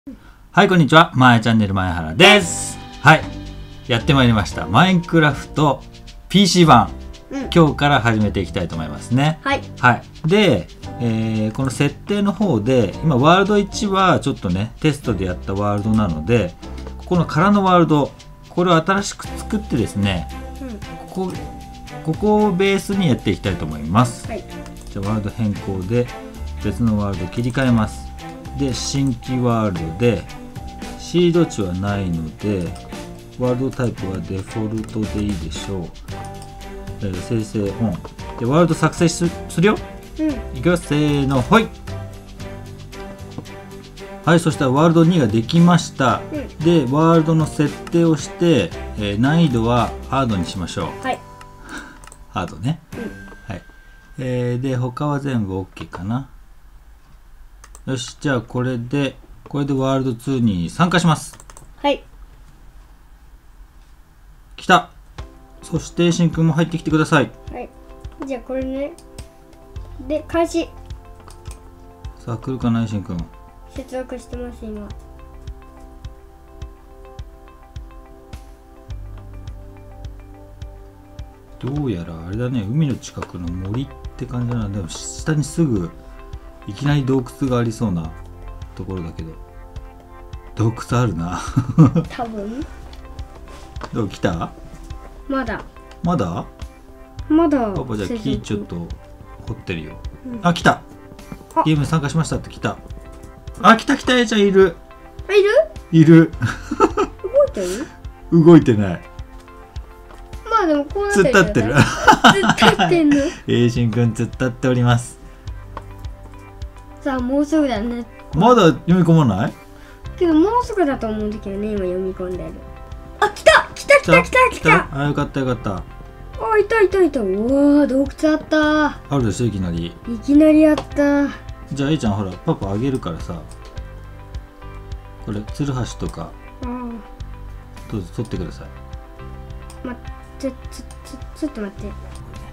はい、こんにちは。まえチャンネル前原です。はい、やってまいりました。マインクラフト PC 版、今日から始めていきたいと思いますね。 はい。 はい。で、この設定の方で、今ワールド1はちょっとね、テストでやったワールドなので、この空のワールド、これを新しく作ってですね、ここをベースにやっていきたいと思います。 はい。 じゃあワールド変更で別のワールド切り替えます。で、新規ワールドでシード値はないので、ワールドタイプはデフォルトでいいでしょう。生成オンでワールド作成するよ。いくよ、せーの、ほい。はい、そしたらワールド2ができました。で、ワールドの設定をして、難易度はハードにしましょう。 はい。 ハードね。はい。で、他は全部 OK かな。よし、じゃあこれでワールド2に参加します。 はい。 来た。そしてしんくんも入ってきてください。 はい。じゃあこれね。で、開始。 さあ、来るかな、しんくん。 接続してます、今。 どうやらあれだね、海の近くの森って感じなので、下にすぐいきなり洞窟がありそうなところだけど、洞窟あるな。 多分。 どう、来た？ まだ。 まだ？ まだ。 パパ、じゃあ木ちょっと掘ってるよ。 あ、 来た。ゲームに参加しましたって来た。あ、来た、A ちゃんいる。 あ、いる？ いる。 動いてる？ 動いてない。 まあでもこうな突っ立ってる。 突っ立ってんの。 しんくん突っ立っております。 さあ、もうすぐだね。 まだ読み込まない？ けどもうすぐだと思うんだけどね、今読み込んでる。あ、来た。 あ、よかったよかった。 あ、いた。うわー、洞窟あった。 あるでしょ、いきなり。 いきなりあった。 じゃあ A ちゃん、ほらパパあげるからさ、これツルハシとかどうぞ取ってください。 ちょっと待って。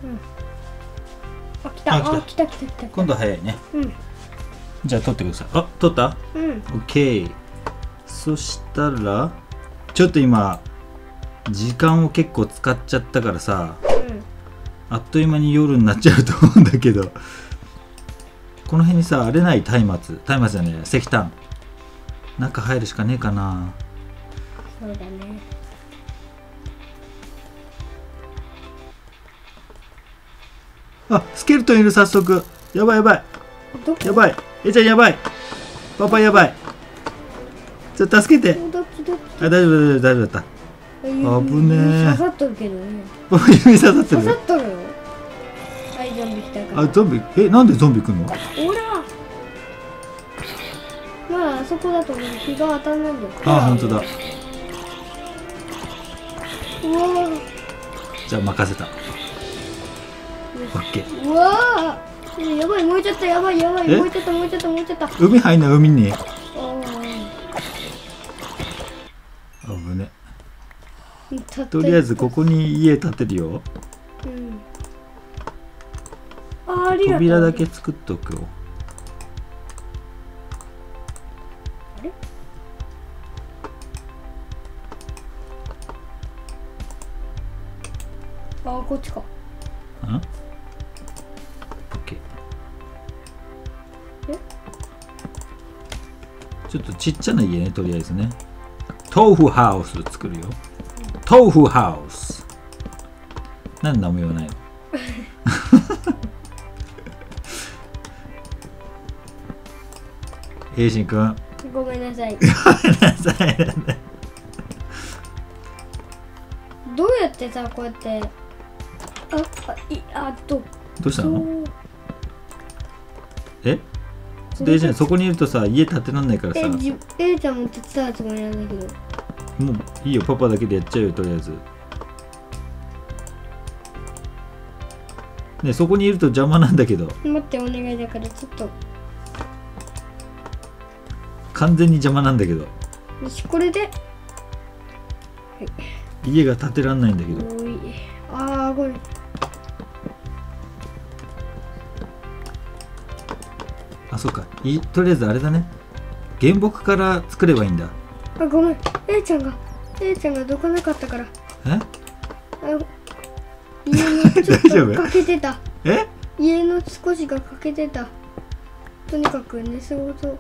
あ、来た。 今度は早いね。じゃあ取ってください。あ、取った？OK。そしたらちょっと今時間を結構使っちゃったからさ、あっという間に夜になっちゃうと思うんだけど、この辺にさ、あれない？松明じゃねえ、石炭。中入るしかねえかな。 そうだね。 あ、スケルトンいる、早速。やばい。えちゃんやばい。パパやばい。ちょっと助けて。あ、大丈夫だった。危ねえ。 刺さっとるけどね。 パパ指刺さってる。 刺さっとるよ。はい、ゾンビ来たから。 あ、ゾンビ、なんでゾンビ来んの？ ほら。まあ、あそこだとね、日が当たんないんだよ。 あ、本当だ。 うわじゃあ任せた。オッケー。 うわやばい、燃えちゃった。燃えちゃった。 海入んな、海に。危ね。とりあえずここに家建てるよ。 ありがとう。 扉だけ作っとくよ。 あれ？あ、こっちか。 ちょっとちっちゃな家ね、とりあえずね。豆腐ハウス作るよ。豆腐ハウス。なんで名前言わないの？しんくん。 ごめんなさい。どうやってさ、こうやって。どうしたの？で、そこにいるとさ、家建てらんないからさ。 A ちゃんも手伝うつもりなんだけど。 もういいよ、パパだけでやっちゃうよ、とりあえず。ね、そこにいると邪魔なんだけど。 待って、お願いだからちょっと。 完全に邪魔なんだけど。 よし、これで。 家が建てらんないんだけど。 これ。 あ、そっか。とりあえずあれだね。 原木から作ればいいんだ。 あ、ごめん。A ちゃんがどかなかったから。 え？ あ、家のちょっ大丈夫？ と欠けてた。 え？ 家の少しが欠けてた。とにかく寝過ごそう。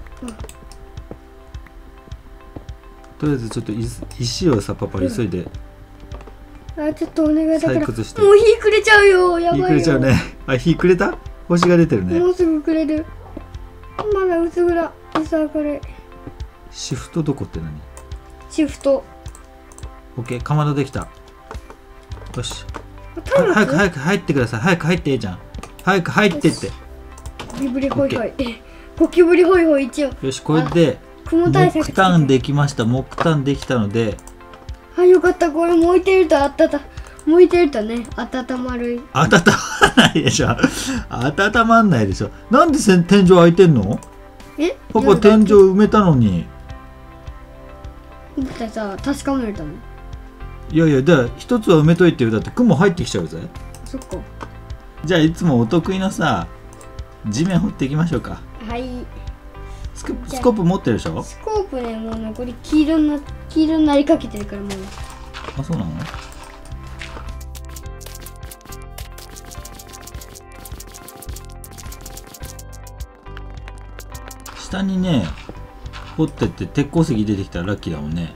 とりあえずちょっと石をさ、パパ急いであ、ちょっとお願いだから。もう採掘して日暮れちゃうよ。やばいよ。 日暮れちゃうね。あ、日暮れた？星が出てるね。 もうすぐ暮れる。まだ薄暗。薄明るい。 シフトどこって何？ シフト。 オッケー、かまどできた。よし。 早早く入ってください。早く入って、A ちゃん。早く入ってって。 ゴキブリホイホイ。ゴキブリホイホイ一応。 よし、これで雲対策木炭できました。木炭できたので。 あ、よかった。これ燃えてると燃えてるとね、温まる。 温まんないでしょ。温まんないでしょ。なんで天井開いてんの？ え？ パパ天井埋めたのに。 だってさ、確かめるため。 いやいや、だ一つは埋めといてよ。だって雲入ってきちゃうぜ。 そっか。 じゃあいつもお得意のさ、地面掘っていきましょうか。 はい。 スコープ持ってるでしょ？ スコープね、もう残り黄色になりかけてるからもう。 あ、そうなの？下にね、掘ってって鉄鉱石出てきたらラッキーだもんね。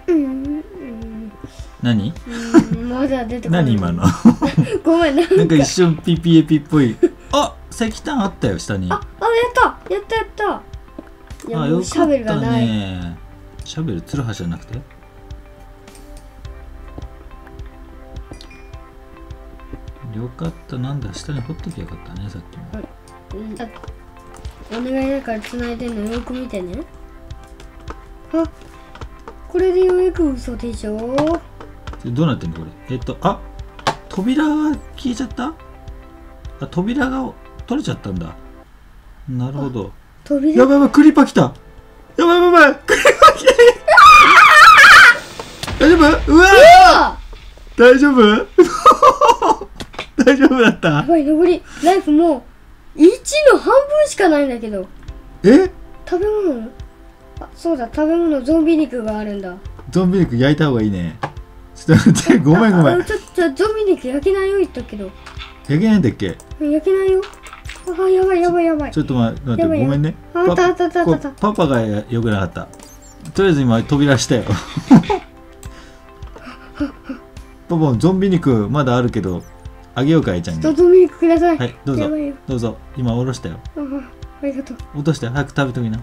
何？ まだ出てこない。 何今の？ ごめんなんか一瞬ピピエピっぽい。あ、石炭あったよ下に。 やったいや、もうシャベルがない。 シャベルツルハシじゃなくて？よかった。なんだ、下に掘ってきゃよかったね、さっきも。 お願いだから繋いでんのよく見てね。あ、これでようやく嘘でしょ。 どうなってんのこれ？あ、扉が消えちゃった？あ、扉が取れちゃったんだ。なるほど。 扉？ やばいやばい、クリーパー来た。やばいやばいやばい、クリーパー来た。大丈夫？うわー！大丈夫？大丈夫だった？ やばい、残りライフもう1の半分しかないんだけど。 え？ 食べ物？あ、そうだ、食べ物、ゾンビ肉があるんだ。 ゾンビ肉焼いた方がいいね。ちょっと待って、ごめん。 ちょっとゾンビ肉焼けないよ、言っとくけど。 焼けないんだっけ？ 焼けないよ。あ、やばい。 ちょっと待って、ごめんね。 あった。 パパがよくなかった。とりあえず今扉したよ。パパ、ゾンビ肉まだあるけど、あげようか、Aちゃんに。 ゾンビ肉ください。 はい、どうぞ。どうぞ。今おろしたよ。 ありがとう。 落として、早く食べときな。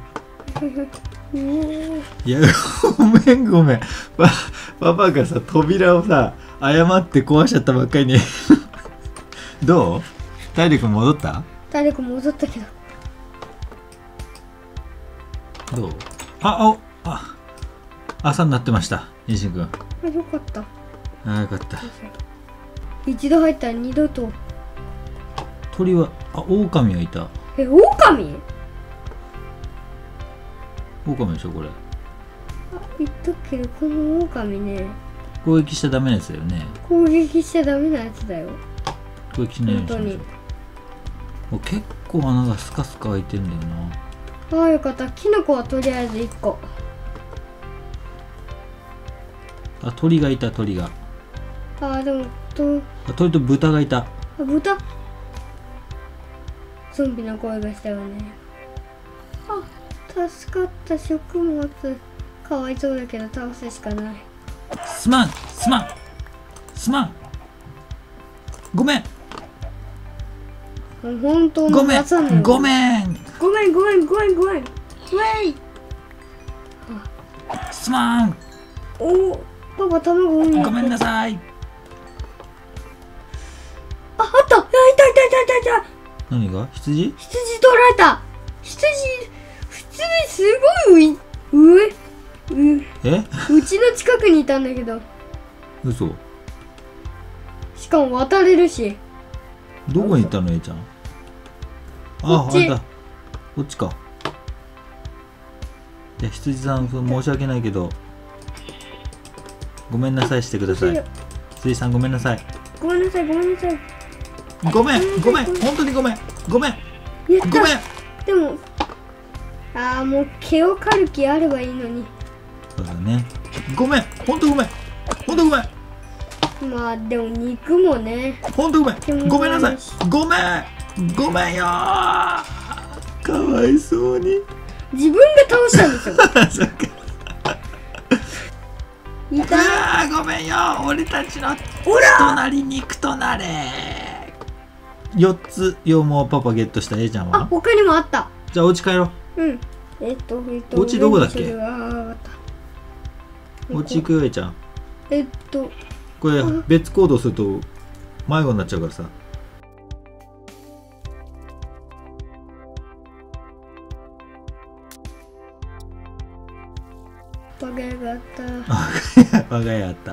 いや、ごめん。パパがさ、扉をさ、誤って壊しちゃったばっかりに。どう？体力戻った？ 体力戻ったけど。 どう？朝になってました、ニシンくん。 よかった。 よかった。 一度入ったら二度と。 鳥は、狼はいた。 狼？ 狼でしょ、これ。 言っとくけど、この狼ね。 攻撃しちゃダメなやつだよね。 攻撃しちゃダメなやつだよ。 攻撃しないようにしましょう。もう結構穴がスカスカ開いてんだよな。 よかった。キノコはとりあえず1個。 鳥がいた、鳥が。 でも鳥と豚がいた。 豚？ゾンビの声がしたよね。助かった。食物かわいそうだけど倒すしかない。 すまんごめん。 本当の出さない。 ごめん。すまん。 パパ卵産んで。 ごめんなさい。 あった。いた。 何が？羊取られた。羊すごい上。うちの近くにいたんだけど。 嘘。 しかも渡れるし。 どこに行ったの、Aちゃん？あった。こっちか。いや、羊さん、申し訳ないけど、ごめんなさいしてください。羊さん、ごめんなさい。 ごめん、 本当にごめん。 でもああ、もう毛を刈る気あればいいのに。 そうだね。ごめん、ほんとごめん、ほんとごめん。 まあでも肉もね。 ほんとごめん、ごめんなさい、ごめん、ごめんよー。かわいそうに。 自分が倒したんですよ。 そっか。 痛い。 あー、ごめんよ、俺たちの血となり肉となれ。4つ羊毛パパゲットした A ちゃんは。 あ、他にもあった。 じゃあお家帰ろう。 うん。 お家どこだっけ？ あ、 お家行くよ A ちゃん。これ別行動すると迷子になっちゃうからさ。 我が家があった。 我が家あった。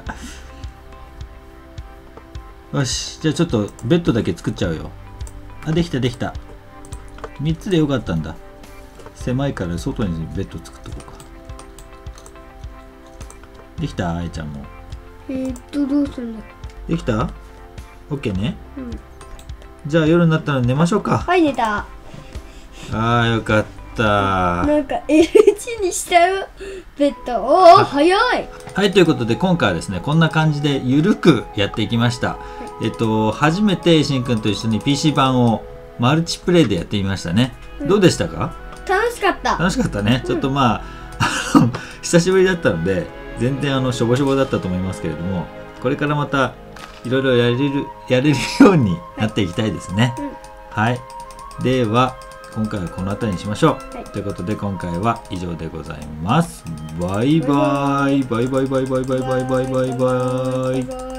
よし、じゃあちょっとベッドだけ作っちゃうよ。あ、できたできた。3つでよかったんだ。狭いから外にベッド作っとこうか。できたあいちゃんも。 どうするんだ。 できた ?OK ね。 うん。 じゃあ夜になったら寝ましょうか。 はい、寝た。 ああ、よかった。 なんか L 字にしたよ、ベッド。おお、早い。 はい、ということで今回はですね、こんな感じでゆるくやっていきました。初めてしんくんと一緒に PC 版をマルチプレイでやってみましたね。どうでしたか？ 楽しかった。 楽しかったね。ちょっとまあ、久しぶりだったので、全然しょぼしょぼだったと思いますけれども、これからまたいろいろやれるようになっていきたいですね。はい。では、今回はこの辺りにしましょう。ということで今回は以上でございます。バイバイ。バイバイバイバイバイバイバイバイバイ。